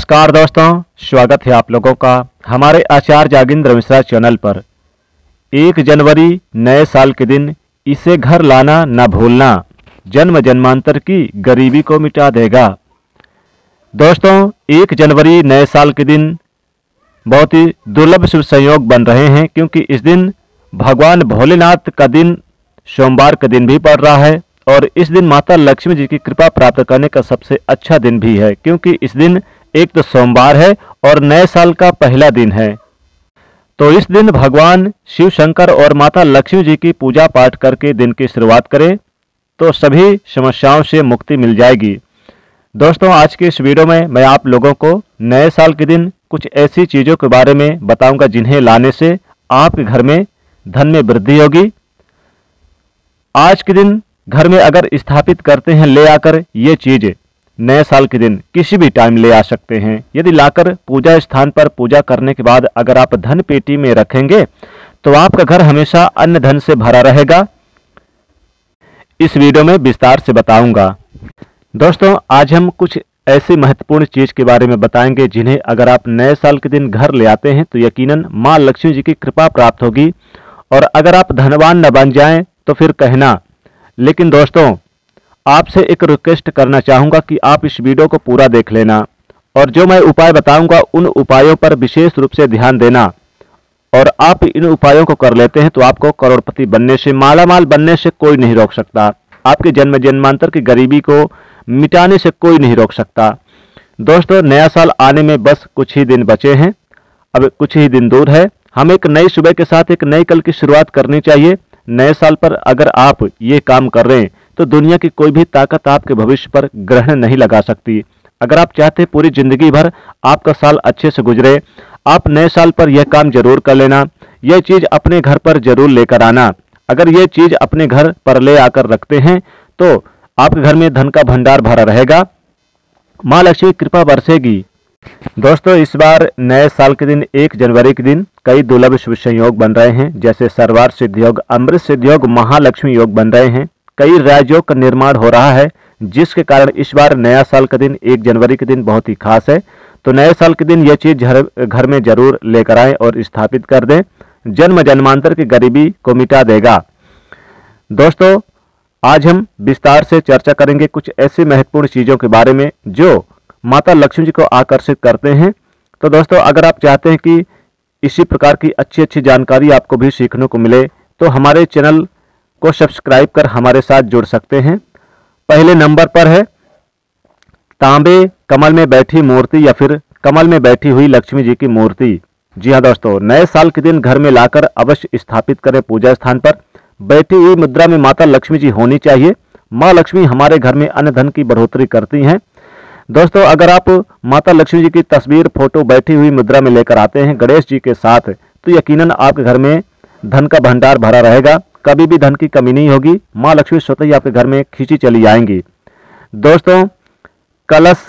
नमस्कार दोस्तों, स्वागत है आप लोगों का हमारे आचार्य जागिंद्र मिश्रा चैनल पर। 1 जनवरी नए साल के दिन इसे घर लाना न भूलना, जन्म जन्मांतर की गरीबी को मिटा देगा। दोस्तों, 1 जनवरी नए साल के दिन बहुत ही दुर्लभ शुभ संयोग बन रहे हैं, क्योंकि इस दिन भगवान भोलेनाथ का दिन सोमवार का दिन भी पड़ रहा है और इस दिन माता लक्ष्मी जी की कृपा प्राप्त करने का सबसे अच्छा दिन भी है, क्योंकि इस दिन एक तो सोमवार है और नए साल का पहला दिन है। तो इस दिन भगवान शिव शंकर और माता लक्ष्मी जी की पूजा पाठ करके दिन की शुरुआत करें तो सभी समस्याओं से मुक्ति मिल जाएगी। दोस्तों, आज के इस वीडियो में मैं आप लोगों को नए साल के दिन कुछ ऐसी चीज़ों के बारे में बताऊंगा जिन्हें लाने से आपके घर में धन में वृद्धि होगी। आज के दिन घर में अगर स्थापित करते हैं ले आकर ये चीज़, नए साल के दिन किसी भी टाइम ले आ सकते हैं। यदि लाकर पूजा स्थान पर पूजा करने के बाद अगर आप धन पेटी में रखेंगे तो आपका घर हमेशा अन्न धन से भरा रहेगा। इस वीडियो में विस्तार से बताऊंगा। दोस्तों, आज हम कुछ ऐसी महत्वपूर्ण चीज के बारे में बताएंगे जिन्हें अगर आप नए साल के दिन घर ले आते हैं तो यकीनन माँ लक्ष्मी जी की कृपा प्राप्त होगी। और अगर आप धनवान न बन जाएं तो फिर कहना। लेकिन दोस्तों, आपसे एक रिक्वेस्ट करना चाहूँगा कि आप इस वीडियो को पूरा देख लेना और जो मैं उपाय बताऊंगा उन उपायों पर विशेष रूप से ध्यान देना। और आप इन उपायों को कर लेते हैं तो आपको करोड़पति बनने से, मालामाल बनने से कोई नहीं रोक सकता। आपके जन्म जन्मांतर की गरीबी को मिटाने से कोई नहीं रोक सकता। दोस्तों, नया साल आने में बस कुछ ही दिन बचे हैं, अब कुछ ही दिन दूर है। हम एक नई सुबह के साथ एक नई कल की शुरुआत करनी चाहिए। नए साल पर अगर आप ये काम कर रहे हैं तो दुनिया की कोई भी ताकत आपके भविष्य पर ग्रहण नहीं लगा सकती। अगर आप चाहते हैं पूरी जिंदगी भर आपका साल अच्छे से गुजरे, आप नए साल पर यह काम जरूर कर लेना। यह चीज़ अपने घर पर जरूर लेकर आना। अगर यह चीज़ अपने घर पर ले आकर रखते हैं तो आपके घर में धन का भंडार भरा रहेगा, माँ लक्ष्मी कृपा बरसेगी। दोस्तों, इस बार नए साल के दिन 1 जनवरी के दिन कई दुर्लभ शुभ संयोग बन रहे हैं, जैसे सर्वार्थ सिद्धि योग, अमृत सिद्धि योग, महालक्ष्मी योग बन रहे हैं। कई राजयोग का निर्माण हो रहा है, जिसके कारण इस बार नया साल का दिन 1 जनवरी के दिन बहुत ही खास है। तो नए साल के दिन यह चीज घर में जरूर लेकर आएं और स्थापित कर दें। जन्म जन्मांतर की गरीबी को मिटा देगा। दोस्तों, आज हम विस्तार से चर्चा करेंगे कुछ ऐसी महत्वपूर्ण चीजों के बारे में जो माता लक्ष्मी जी को आकर्षित करते हैं। तो दोस्तों, अगर आप चाहते हैं कि इसी प्रकार की अच्छी अच्छी जानकारी आपको भी सीखने को मिले तो हमारे चैनल को सब्सक्राइब कर हमारे साथ जुड़ सकते हैं। पहले नंबर पर है तांबे कमल में बैठी मूर्ति या फिर कमल में बैठी हुई लक्ष्मी जी की मूर्ति। जी हाँ दोस्तों, नए साल के दिन घर में लाकर अवश्य स्थापित करें। पूजा स्थान पर बैठी हुई मुद्रा में माता लक्ष्मी जी होनी चाहिए। माँ लक्ष्मी हमारे घर में अन्न धन की बढ़ोतरी करती हैं। दोस्तों, अगर आप माता लक्ष्मी जी की तस्वीर फोटो बैठी हुई मुद्रा में लेकर आते हैं गणेश जी के साथ तो यकीनन आपके घर में धन का भंडार भरा रहेगा, कभी भी धन की कमी नहीं होगी। माँ लक्ष्मी स्वतः ही आपके घर में खींची चली आएंगी। दोस्तों, कलश,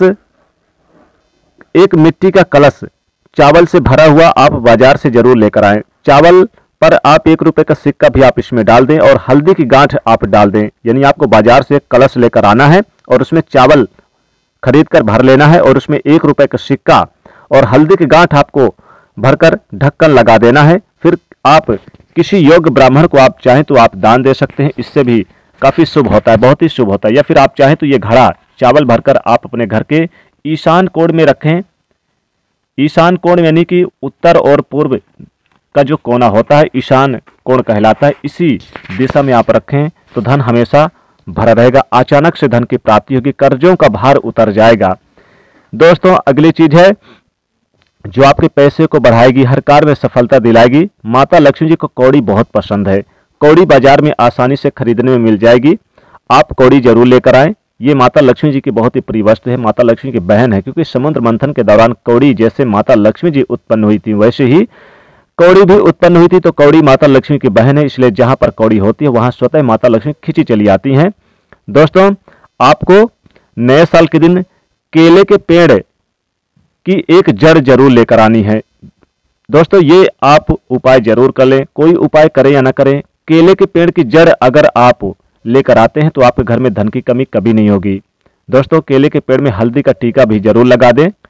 एक मिट्टी का कलश चावल से भरा हुआ आप बाजार से जरूर लेकर आएं। चावल पर आप 1 रुपए का सिक्का भी आप इसमें डाल दें और हल्दी की गांठ आप डाल दें। यानी आपको बाजार से एक कलश लेकर आना है और उसमें चावल खरीद कर भर लेना है और उसमें 1 रुपए का सिक्का और हल्दी की गांठ आपको भरकर ढक्कन लगा देना है। फिर आप किसी योग्य ब्राह्मण को आप चाहें तो आप दान दे सकते हैं, इससे भी काफी शुभ होता है, बहुत ही शुभ होता है। या फिर आप चाहें तो ये घड़ा चावल भरकर आप अपने घर के ईशान कोण में रखें। ईशान कोण यानी कि उत्तर और पूर्व का जो कोना होता है ईशान कोण कहलाता है। इसी दिशा में आप रखें तो धन हमेशा भरा रहेगा, अचानक से धन की प्राप्ति होगी, कर्जों का भार उतर जाएगा। दोस्तों, अगली चीज है जो आपके पैसे को बढ़ाएगी, हर कार्य में सफलता दिलाएगी। माता लक्ष्मी जी को कौड़ी बहुत पसंद है। कौड़ी बाजार में आसानी से खरीदने में मिल जाएगी। आप कौड़ी जरूर लेकर आएं। ये माता लक्ष्मी जी की बहुत ही प्रिय वस्तु है, माता लक्ष्मी की बहन है, क्योंकि समुद्र मंथन के दौरान कौड़ी जैसे माता लक्ष्मी जी उत्पन्न हुई थी वैसे ही कौड़ी भी उत्पन्न हुई थी। तो कौड़ी माता लक्ष्मी की बहन है, इसलिए जहां पर कौड़ी होती है वहां स्वतः माता लक्ष्मी खींची चली आती हैं। दोस्तों, आपको नए साल के दिन केले के पेड़ की एक जड़ जरूर लेकर आनी है। दोस्तों, ये आप उपाय जरूर कर लें, कोई उपाय करें या ना करें, केले के पेड़ की जड़ अगर आप लेकर आते हैं तो आपके घर में धन की कमी कभी नहीं होगी। दोस्तों, केले के पेड़ में हल्दी का टीका भी जरूर लगा दें।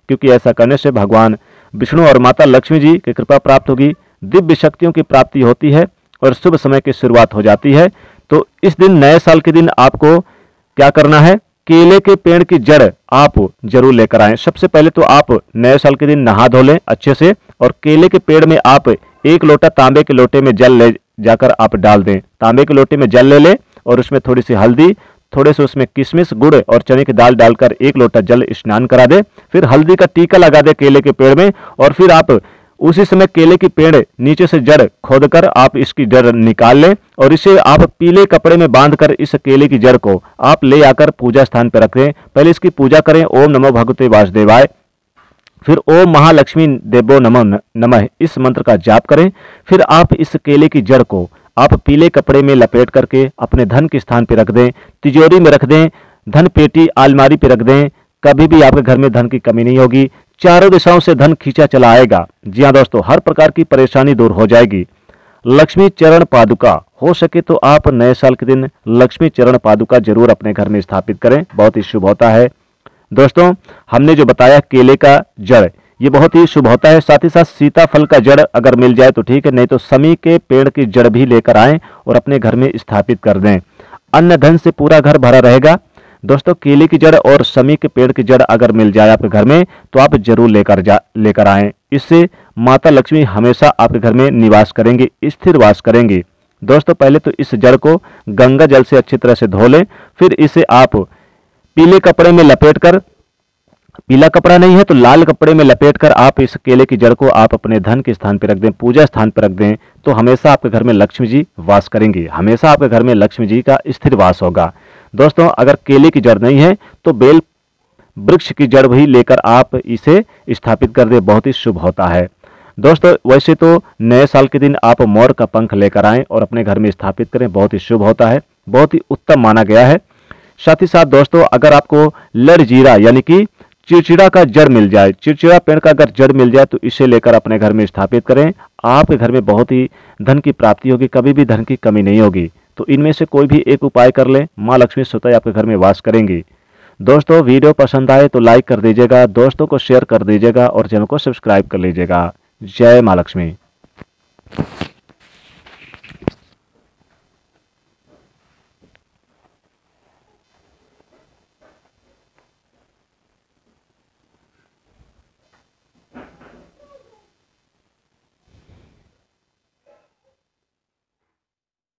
क्योंकि ऐसा करने से भगवान विष्णु और माता लक्ष्मी जी की कृपा प्राप्त होगी, दिव्य शक्तियों की प्राप्ति होती है और शुभ समय की शुरुआत हो जाती है। तो इस दिन, नए साल के दिन, आपको क्या करना है, केले के पेड़ की जड़ आप जरूर लेकर आएं। सबसे पहले तो आप नए साल के दिन नहा धो लें अच्छे से, और केले के पेड़ में आप 1 लोटा तांबे के लोटे में जल ले जाकर आप डाल दें। तांबे के लोटे में जल ले लें और उसमें थोड़ी सी हल्दी, थोड़े से उसमें किशमिश, गुड़ और चने की दाल डालकर 1 लोटा जल स्नान करा दे। फिर हल्दी का टीका लगा दे केले के पेड़ में, और फिर आप उसी समय केले की पेड़ नीचे से जड़ खोदकर आप इसकी जड़ निकाल लें, और इसे आप पीले कपड़े में बांधकर इस केले की जड़ को आप ले आकर पूजा स्थान पर रखें। पहले इसकी पूजा करें, ओम नमो भगवते वासुदेवाय, फिर ओम महालक्ष्मी देवो नमः इस मंत्र का जाप करें। फिर आप इस केले की जड़ को आप पीले कपड़े में लपेट करके अपने धन के स्थान पर रख दें, तिजोरी में रख दें, धन पेटी अलमारी पर रख दें। कभी भी आपके घर में धन की कमी नहीं होगी, चारों दिशाओं से धन खींचा चला आएगा। जी हाँ दोस्तों, हर प्रकार की परेशानी दूर हो जाएगी। लक्ष्मी चरण पादुका, हो सके तो आप नए साल के दिन लक्ष्मी चरण पादुका जरूर अपने घर में स्थापित करें, बहुत ही शुभ होता है। दोस्तों, हमने जो बताया केले का जड़, ये बहुत ही शुभ होता है। साथ ही साथ सीताफल का जड़ अगर मिल जाए तो ठीक है, नहीं तो समी के पेड़ की जड़ भी लेकर आएं और अपने घर में स्थापित कर दें। अन्न धन से पूरा घर भरा रहेगा। दोस्तों, केले की जड़ और समी के पेड़ की जड़ अगर मिल जाए आपके घर में तो आप जरूर लेकर आएं। इससे माता लक्ष्मी हमेशा आपके घर में निवास करेंगे, स्थिर वास करेंगे। दोस्तों, पहले तो इस जड़ को गंगा जल से अच्छी तरह से धो लें, फिर इसे आप पीले कपड़े में लपेटकर, पीला कपड़ा नहीं है तो लाल कपड़े में लपेटकर आप इस केले की जड़ को आप अपने धन के स्थान पर रख दें, पूजा स्थान पर रख दें, तो हमेशा आपके घर में लक्ष्मी जी वास करेंगी, हमेशा आपके घर में लक्ष्मी जी का स्थिर वास होगा। दोस्तों, अगर केले की जड़ नहीं है तो बेल वृक्ष की जड़ भी लेकर आप इसे स्थापित कर दे, बहुत ही शुभ होता है। दोस्तों, वैसे तो नए साल के दिन आप मोर का पंख लेकर आएं और अपने घर में स्थापित करें, बहुत ही शुभ होता है, बहुत ही उत्तम माना गया है। साथ ही साथ दोस्तों, अगर आपको लड़जीरा यानी कि चिड़चिड़ा का जड़ मिल जाए, चिड़चिड़ा पेड़ का अगर जड़ मिल जाए तो इसे लेकर अपने घर में स्थापित करें। आपके घर में बहुत ही धन की प्राप्ति होगी, कभी भी धन की कमी नहीं होगी। तो इनमें से कोई भी एक उपाय कर लें, माँ लक्ष्मी स्वतः आपके घर में वास करेंगी। दोस्तों, वीडियो पसंद आए तो लाइक कर दीजिएगा, दोस्तों को शेयर कर दीजिएगा और चैनल को सब्सक्राइब कर लीजिएगा। जय माँ लक्ष्मी।